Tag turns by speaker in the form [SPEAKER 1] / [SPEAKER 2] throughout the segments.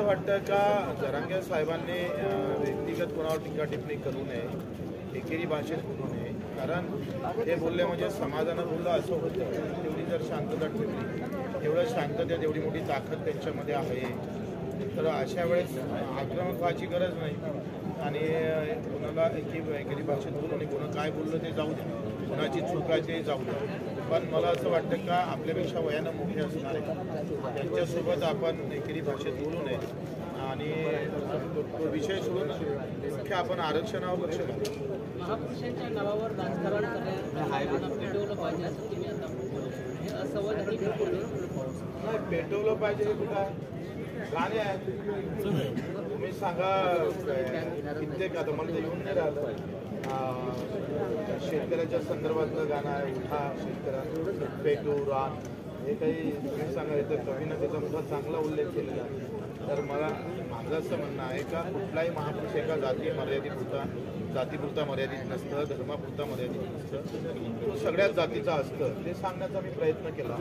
[SPEAKER 1] असं वाटतं का जरांगे साहेबांनी व्यक्तिगत कोणावर टीका टिप्पणी करू नये, एकेरी भाषेत बोलू नये. कारण ते बोलले म्हणजे समाजानं बोललं असं होतं. तेवढी जर शांतता ठेवली, तेवढं शांततेत एवढी मोठी ताकद त्यांच्यामध्ये आहे, तर अशा वेळेस आक्रमक व्हायची गरज नाही. आणि कोणाला एकेरी भाषेत बोलू नये, कोणा काय बोललं ते जाऊ द्या, कोणाची चूक आहे ते जाऊ द्या. पण मला असं वाटतं का आपल्यापेक्षा वयानं मोठे असणारे त्यांच्यासोबत आपण एकेरी भाषेत बोलू नये आणि तो विषय सोडून मुख्य आपण आरक्षणावर लक्ष घालू.
[SPEAKER 2] महापुरुषांच्या नावावर राजकारण पेटवलं पाहिजे असं तुम्ही आता हे असंवाद
[SPEAKER 1] नाही, पेटवलं पाहिजे हे कुठं गाणे आहेत. तुम्ही सांगा कित्येक आता मला येऊन नाही राहिलं. शेतकऱ्याच्या संदर्भातलं गाणं आहे, उठा शेतकऱ्या पेटू रान, हे काही तुम्ही सांगा. तर कवीनं त्याचा मोठा चांगला उल्लेख केलेला आहे. तर मला माझं असं म्हणणं आहे का कुठलाही महापुरुष एका जातीपुरता मर्यादित नसतं, धर्मापुरता मर्यादित नसतं, तो सगळ्याच जातीचा असतं. ते सांगण्याचा मी प्रयत्न केला.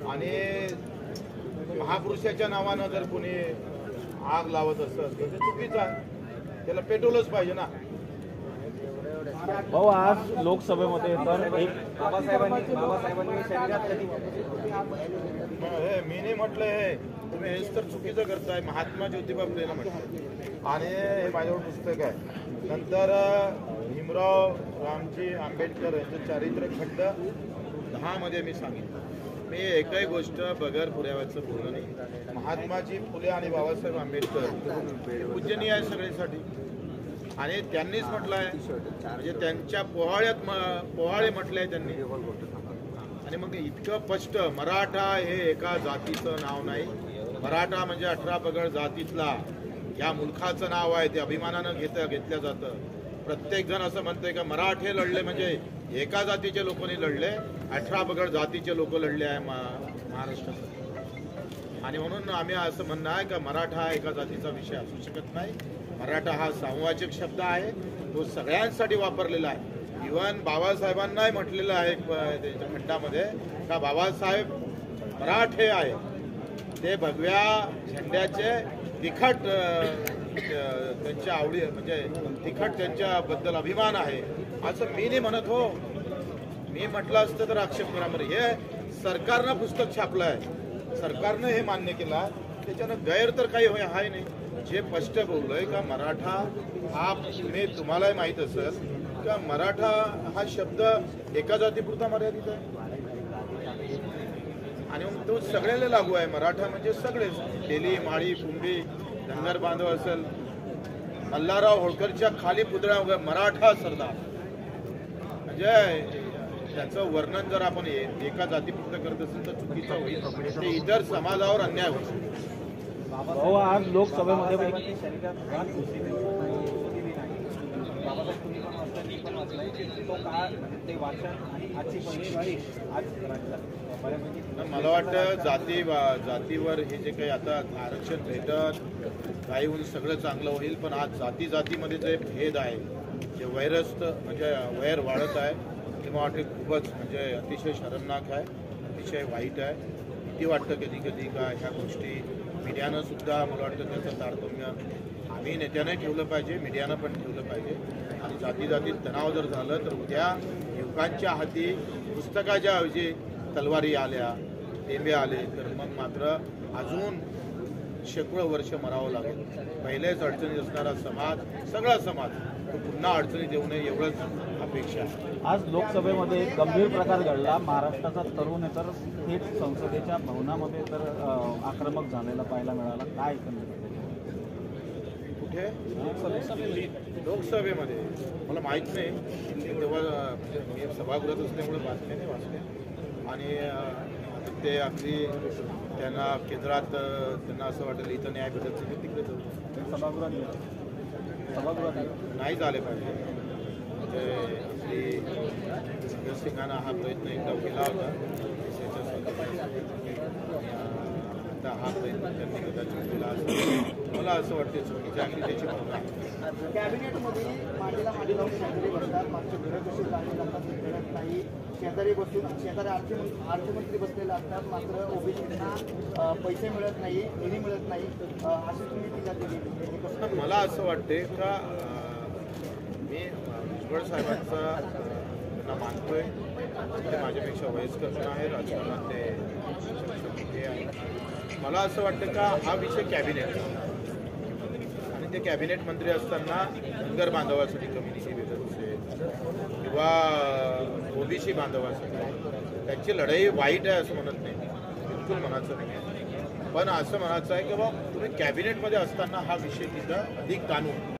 [SPEAKER 1] आणि महापुरुषाच्या नावानं जर कोणी आग लावत असतं तर ते चुकीचं आहे, त्याला पेटवलंच पाहिजे ना.
[SPEAKER 3] भाऊ, आज लोकसभेमध्ये तर एक बाबासाहेबांनी
[SPEAKER 1] मी नाही म्हटलं, हे तुम्ही हेच तर चुकीचं करताय. महात्मा ज्योतिबा फुलेला म्हटलं आणि हे माझ्यावर पुस्तक आहे. नंतर भीमराव रामजी आंबेडकर यांचं चारित्र्य खंड 10 मध्ये मी सांगितलं. मी एकही गोष्ट बगर पुराव्याचं बोललं नाही. महात्माजी फुले आणि बाबासाहेब आंबेडकर पूजनीय आहे सगळ्यांसाठी आणि त्यांनीच म्हटलं आहे, म्हणजे त्यांच्या पोहाळे म्हटले आहे त्यांनी. आणि मग इतकं स्पष्ट मराठा हे एका जातीचं नाव नाही. मराठा म्हणजे 18 पगड जातीतला या मुलखाचं नाव आहे. ते अभिमानानं घेतलं जातं. प्रत्येक जण असं म्हणतंय का मराठे लढले म्हणजे एका जातीचे लोकांनी लढले, 18 पगड जातीचे लोक लढले आहे महाराष्ट्रात. आणि म्हणून आम्ही असं म्हणणं आहे का मराठा हा एका जातीचा विषय असू शकत नाही. मराठा हा सामूहिक शब्द आहे, तो सगळ्यांसाठी वापरलेला आहे. इव्हन बाबासाहेबांनाही म्हटलेलं आहे त्यांच्या खंडामध्ये का बाबासाहेब मराठे आहे. ते भगव्या झेंड्याचे तिखट त्यांच्या आवडी म्हणजे तिखट त्यांच्याबद्दल अभिमान आहे असं मी नाही म्हणत. हो, मी म्हटलं असतं तर आक्षेप करा. बरं, हे सरकारनं पुस्तक छापलं आहे, सरकारनं हे मान्य केलं, त्याच्यानं गैर तर काही आहे नाही. जे स्पष्ट बोललोय का मराठा हा, मी तुम्हालाही माहीत असेल का मराठा हा शब्द एका जातीपुरता मर्यादित आहे आणि मग तो सगळ्याला लागू आहे. मराठा म्हणजे सगळेच, तेली माळी कुंभी धनगर बांधव असेल, मल्हारराव होळकरच्या खाली पुतळा मराठा सरदार, म्हणजे त्याचं वर्णन जर आपण एका जातीपुरतं करत असेल तर चुकीचं होईल, ते इतर समाजावर अन्याय होईल.
[SPEAKER 3] भाऊ, आज लोकसभेमध्ये
[SPEAKER 1] मला वाटतं जातीवर हे जे काही आता आरक्षण भेटत काही होऊन सगळं चांगलं होईल. पण आज जातीमध्ये जे भेद आहे, जे वैरस्त म्हणजे वैर वाढत आहे, ते मला वाटते खूपच म्हणजे अतिशय शरमनाक आहे, अतिशय वाईट आहे. भीती वाटतं कधी कधी का ह्या गोष्टी मीडियानं सुद्धा मला वाटतं त्याचं तारतम्य आम्ही नेत्याने ठेवलं पाहिजे, मीडियानं पण ठेवलं पाहिजे. आणि जातीत तणाव जर झालं तर उद्या युवकांच्या हाती पुस्तकाच्या ऐवजी तलवारी आल्या, टेंबे आले तर मग मात्र अजून शेकडो वर्ष मरावं लागेल. पहिलेच अडचणीत असणारा समाज, सगळा समाज तो पुन्हा अडचणीत येऊ नये एवढंच अपेक्षा आहे.
[SPEAKER 3] आज लोकसभेमध्ये एक गंभीर प्रकार घडला. महाराष्ट्राचा तरुण तर थेट संसदेच्या भवनामध्ये तर आक्रमक झालेला पाहायला मिळाला. काय
[SPEAKER 1] कुठे? लोकसभेमध्ये मला माहीत नाही. तेव्हा मी सभागृहात असल्यामुळे बातम्या नाही वाचल्या आणि ते अगदी त्यांना केंद्रात त्यांना असं वाटेल इथं न्याय भेटत नाही, तिकडे जाऊ. सभागृहात नाही झाले पाहिजे. म्हणजे आपली भगत सिंगांना हा प्रयत्न एकदा केला होता आता हा प्रयत्न त्यांनी कदाचित केला असेल. मला मला असं वाटतं चुकीचं आहे आणि त्याची भावना आहे.
[SPEAKER 4] कॅबिनेटमध्ये मांडीला मांडी लावून शेजारी बसतात, मागचे घरं कशी जाणे जातात हे कळत नाही. शेजारी बसून शेजारी अर्थमंत्री बसलेले असतात, मात्र ओबीसींना पैसे मिळत नाही, निधी मिळत नाही, अशी तुम्ही टीका केली. हे कसं
[SPEAKER 1] पण मला असं वाटते का मी भुजबळ साहेबांचा त्यांना मानतोय. ते माझ्यापेक्षा वयस्कर पण आहे, राजकारणात ते हे आहे. मला असं वाटतं का हा विषय कॅबिनेटचा आणि ते कॅबिनेट मंत्री असताना धनगर बांधवासाठी कम्युनिटी भेटत असेल किंवा ओबीसी बांधवासाठी त्यांची लढाई वाईट आहे असं म्हणत नाही, बिलकुल म्हणायचं नाही. पण असं म्हणायचं आहे की बाबा तुम्ही कॅबिनेटमध्ये असताना हा विषय तिथं अधिक कानून